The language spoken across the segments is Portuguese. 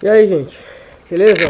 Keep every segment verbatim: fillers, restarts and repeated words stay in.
E aí, gente, beleza?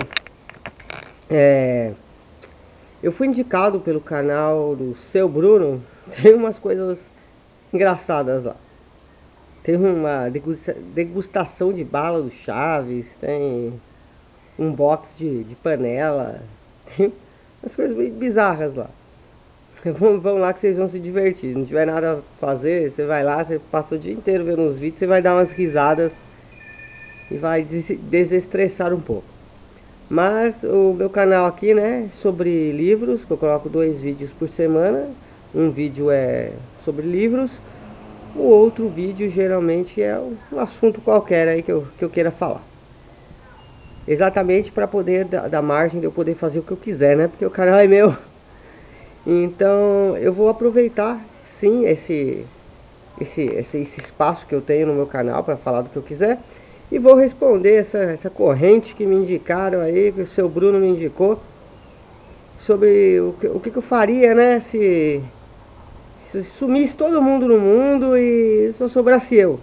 É, eu fui indicado pelo canal do Seu Bruno. Tem umas coisas engraçadas lá. Tem uma degusta- degustação de bala do Chaves, tem um box de, de panela, tem umas coisas bem bizarras lá. Vão, vão lá que vocês vão se divertir. Se não tiver nada a fazer, você vai lá, você passa o dia inteiro vendo uns vídeos, você vai dar umas risadas e vai des- desestressar um pouco. Mas o meu canal aqui, né, sobre livros, que eu coloco dois vídeos por semana. Um vídeo é sobre livros, o outro vídeo geralmente é um assunto qualquer aí que eu, que eu queira falar. Exatamente para poder dar, dar margem de eu poder fazer o que eu quiser, né? Porque o canal é meu. Então eu vou aproveitar sim esse esse, esse, esse espaço que eu tenho no meu canal para falar do que eu quiser. E vou responder essa, essa corrente que me indicaram aí, que o seu Bruno me indicou, sobre o que, o que eu faria, né, se, se sumisse todo mundo no mundo e só sobrasse eu.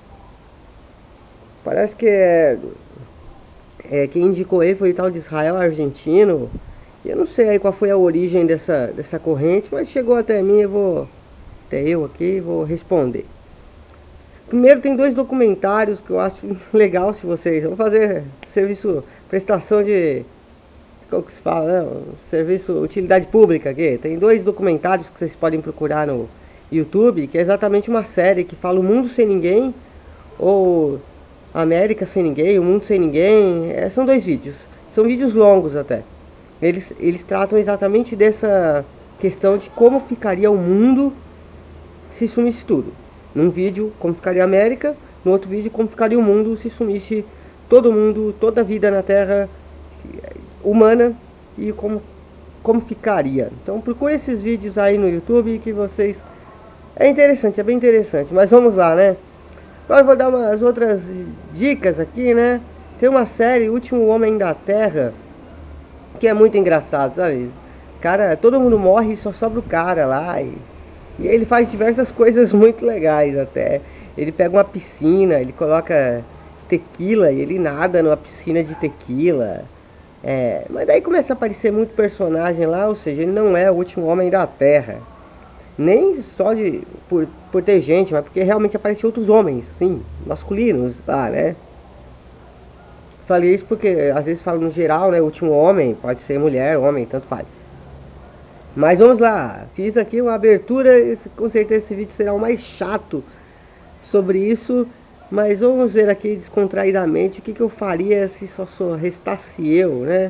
Parece que é, é, quem indicou ele foi o tal de Israel Argentino. E eu não sei aí qual foi a origem dessa, dessa corrente, mas chegou até mim, eu vou, até eu aqui, vou responder. Primeiro tem dois documentários que eu acho legal se vocês vão fazer serviço, prestação de, como que se fala, né? Serviço, utilidade pública aqui. Tem dois documentários que vocês podem procurar no YouTube, que é exatamente uma série que fala O Mundo Sem Ninguém, ou América Sem Ninguém, O Mundo Sem Ninguém. É, são dois vídeos, são vídeos longos até. Eles, eles tratam exatamente dessa questão de como ficaria o mundo se sumisse tudo. Num vídeo, como ficaria a América. No outro vídeo, como ficaria o mundo se sumisse todo mundo, toda a vida na Terra humana e como, como ficaria. Então procure esses vídeos aí no YouTube que vocês... É interessante, é bem interessante. Mas vamos lá, né? Agora eu vou dar umas outras dicas aqui, né? Tem uma série, O Último Homem da Terra, que é muito engraçado, sabe? Cara, todo mundo morre e só sobra o cara lá. E E ele faz diversas coisas muito legais até. Ele pega uma piscina, ele coloca tequila e ele nada numa piscina de tequila. É, mas daí começa a aparecer muito personagem lá, ou seja, ele não é o último homem da Terra. Nem só de por, por ter gente, mas porque realmente aparecem outros homens, sim, masculinos lá, né? Falei isso porque às vezes falo no geral, né? O último homem, pode ser mulher, homem, tanto faz. Mas vamos lá, fiz aqui uma abertura, esse, com certeza esse vídeo será o mais chato sobre isso, mas vamos ver aqui descontraidamente o que, que eu faria se só, só restasse eu, né?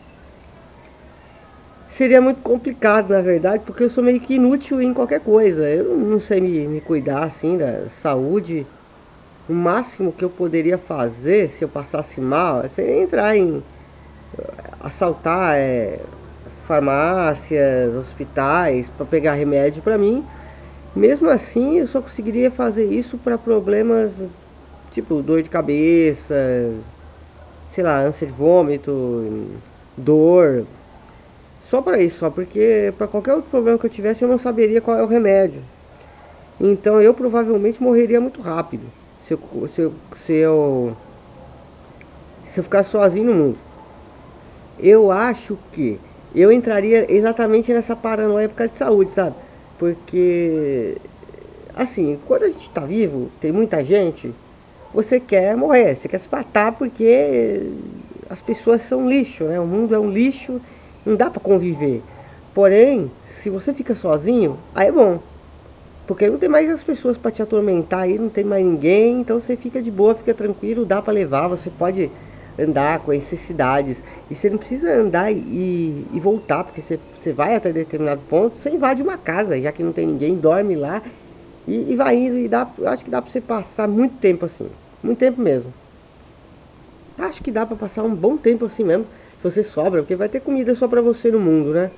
Seria muito complicado, na verdade, porque eu sou meio que inútil em qualquer coisa. Eu não sei me, me cuidar assim da saúde. O máximo que eu poderia fazer se eu passasse mal seria entrar em assaltar é, farmácias, hospitais para pegar remédio para mim. Mesmo assim, eu só conseguiria fazer isso para problemas tipo dor de cabeça, sei lá, ânsia de vômito, dor. Só para isso, só porque para qualquer outro problema que eu tivesse eu não saberia qual é o remédio. Então eu provavelmente morreria muito rápido se eu, se eu, se eu, se eu ficasse sozinho no mundo. Eu acho que eu entraria exatamente nessa paranoia por causa de saúde, sabe? Porque, assim, quando a gente tá vivo, tem muita gente, você quer morrer, você quer se matar porque as pessoas são lixo, né? O mundo é um lixo, não dá pra conviver. Porém, se você fica sozinho, aí é bom. Porque não tem mais as pessoas pra te atormentar aí, não tem mais ninguém, então você fica de boa, fica tranquilo, dá pra levar, você pode andar, conhecer cidades. E você não precisa andar e, e voltar, porque você, você vai até determinado ponto, você invade uma casa, já que não tem ninguém, dorme lá e, e vai indo. E dá, eu acho que dá pra você passar muito tempo assim, muito tempo mesmo. Acho que dá pra passar um bom tempo assim mesmo, se você sobra, porque vai ter comida só pra você no mundo, né?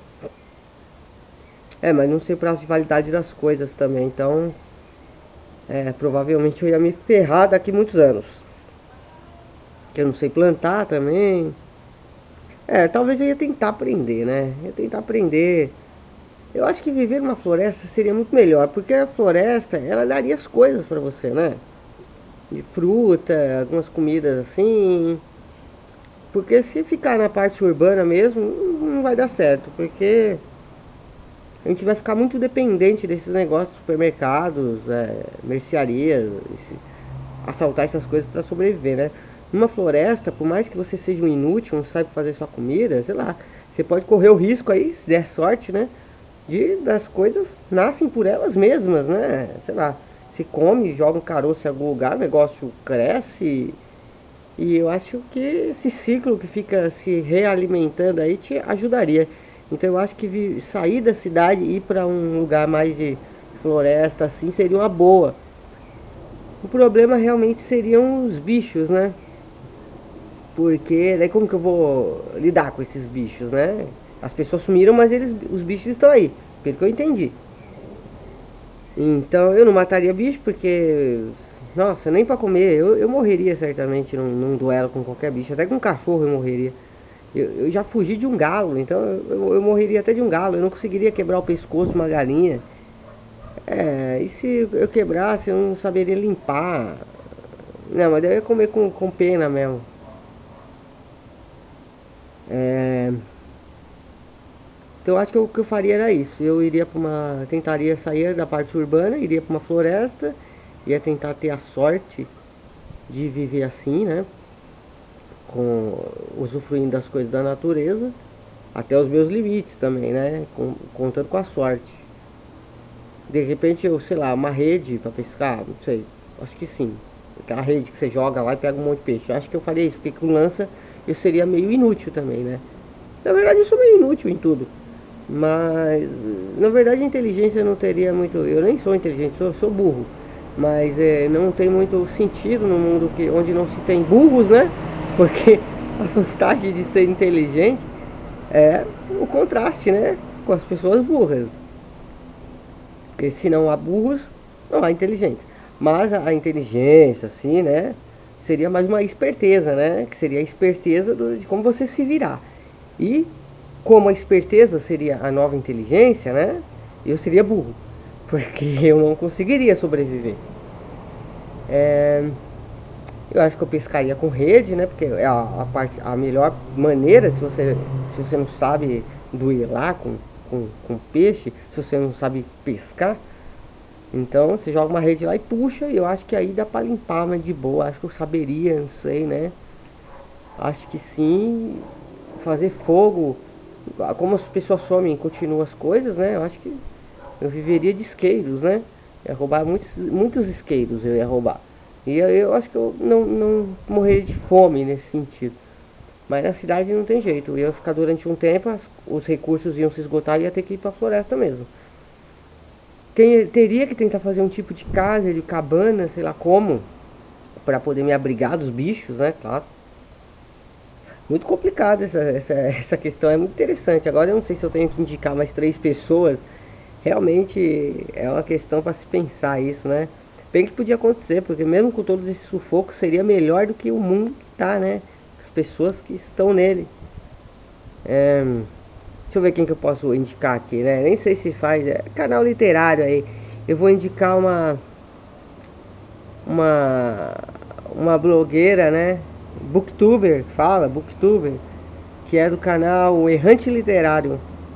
É, mas não sei o prazo de validade das coisas também, então é, provavelmente eu ia me ferrar daqui muitos anos. Que eu não sei plantar também. É, talvez eu ia tentar aprender, né? Eu ia tentar aprender. Eu acho que viver numa floresta seria muito melhor, porque a floresta, ela daria as coisas pra você, né? De fruta, algumas comidas assim. Porque se ficar na parte urbana mesmo, não vai dar certo, porque a gente vai ficar muito dependente desses negócios, supermercados, é, mercearias, esse- assaltar essas coisas para sobreviver, né? Numa floresta, por mais que você seja um inútil, não sabe fazer sua comida, sei lá, você pode correr o risco aí, se der sorte, né? De das coisas nascem por elas mesmas, né? Sei lá, se come, joga um caroço em algum lugar, o negócio cresce. E eu acho que esse ciclo que fica se realimentando aí te ajudaria. Então eu acho que vi- sair da cidade e ir para um lugar mais de floresta assim seria uma boa. O problema realmente seriam os bichos, né? Porque daí como que eu vou lidar com esses bichos, né? As pessoas sumiram, mas eles, os bichos estão aí, pelo que eu entendi. Então eu não mataria bicho porque, nossa, nem pra comer. Eu, eu morreria certamente num, num duelo com qualquer bicho. Até com um cachorro eu morreria. Eu, eu já fugi de um galo, então eu, eu, eu morreria até de um galo. Eu não conseguiria quebrar o pescoço de uma galinha. É, e se eu quebrasse, eu não saberia limpar. Não, mas daí eu ia comer com, com pena mesmo. É, então eu acho que o que eu faria era isso. Eu iria para uma. Tentaria sair da parte urbana, iria para uma floresta, ia tentar ter a sorte de viver assim, né? Com usufruindo das coisas da natureza, até os meus limites também, né? Com, contando com a sorte. De repente eu, sei lá, uma rede para pescar, não sei. Acho que sim. Aquela rede que você joga lá e pega um monte de peixe. Eu acho que eu faria isso, porque com lança eu seria meio inútil também, né? Na verdade eu sou meio inútil em tudo. Mas na verdade a inteligência não teria muito. Eu nem sou inteligente, sou, sou burro. Mas é, não tem muito sentido no mundo que, onde não se tem burros, né? Porque a vantagem de ser inteligente é o contraste, né? Com as pessoas burras. Porque se não há burros, não há inteligentes. Mas a, a inteligência, assim, né? Seria mais uma esperteza, né? Que seria a esperteza do, de como você se virar. E como a esperteza seria a nova inteligência, né? Eu seria burro. Porque eu não conseguiria sobreviver. É, eu acho que eu pescaria com rede, né? Porque é a, a, parte, a melhor maneira, se você, se você não sabe duelar com, com, com peixe, se você não sabe pescar, então você joga uma rede lá e puxa, e eu acho que aí dá pra limpar, mas de boa. Acho que eu saberia, não sei, né? Acho que sim. Fazer fogo, como as pessoas somem e continuam as coisas, né? Eu acho que eu viveria de isqueiros, né? Ia roubar muitos, muitos isqueiros, eu ia roubar. E eu, eu acho que eu não, não morreria de fome nesse sentido. Mas na cidade não tem jeito. Eu ia ficar durante um tempo, as, os recursos iam se esgotar e ia ter que ir pra floresta mesmo. Tem, teria que tentar fazer um tipo de casa, de cabana, sei lá como, para poder me abrigar dos bichos, né? Claro. Muito complicado essa, essa, essa questão, é muito interessante. Agora eu não sei se eu tenho que indicar mais três pessoas. Realmente é uma questão para se pensar isso, né? Bem que podia acontecer, porque mesmo com todos esses sufocos seria melhor do que o mundo que tá, né? As pessoas que estão nele. É, deixa eu ver quem que eu posso indicar aqui, né? Nem sei se faz. É canal literário aí. Eu vou indicar uma. Uma. Uma blogueira, né? Booktuber, fala, Booktuber. Que é do canal Errante Literário.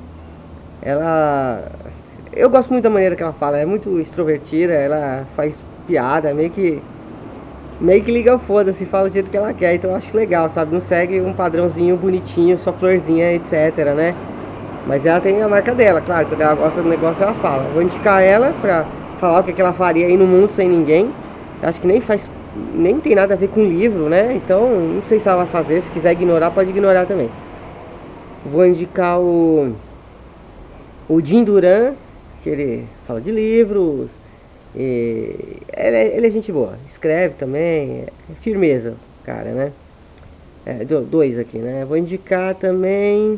Ela. Eu gosto muito da maneira que ela fala, é muito extrovertida, ela faz piada, meio que. Meio que liga o foda-se, fala do jeito que ela quer, então eu acho legal, sabe? Não segue um padrãozinho bonitinho, só florzinha, etc, né? Mas ela tem a marca dela, claro, quando ela gosta do negócio ela fala. Vou indicar ela pra falar o que, que ela faria aí no mundo sem ninguém. Acho que nem faz. Nem tem nada a ver com livro, né? Então não sei se ela vai fazer, se quiser ignorar, pode ignorar também. Vou indicar o. O Jim Duran, que ele fala de livros. E ele, é, ele é gente boa, escreve também, é firmeza, cara, né? É, dois aqui, né? Vou indicar também.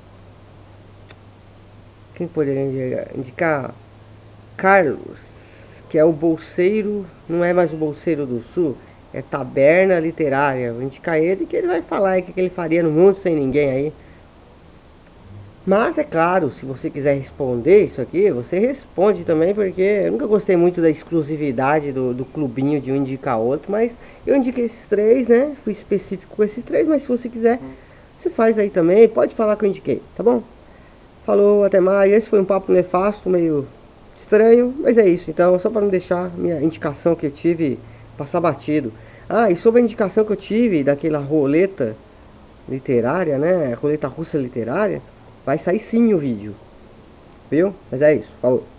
Quem poderia indicar? Carlos, que é o bolseiro, não é mais o bolseiro do sul, é Taberna Literária. Vou indicar ele que ele vai falar o que ele faria no mundo sem ninguém aí. Mas é claro, se você quiser responder isso aqui, você responde também, porque eu nunca gostei muito da exclusividade do, do clubinho de um indicar outro, mas eu indiquei esses três, né? Fui específico com esses três, mas se você quiser, você faz aí também, pode falar que eu indiquei, tá bom? Falou, até mais. Esse foi um papo nefasto, meio estranho, mas é isso. Então, só para não deixar minha indicação que eu tive passar batido. Ah, e sobre a indicação que eu tive daquela roleta literária, né? Roleta russa literária, vai sair sim o vídeo, viu? Mas é isso, falou.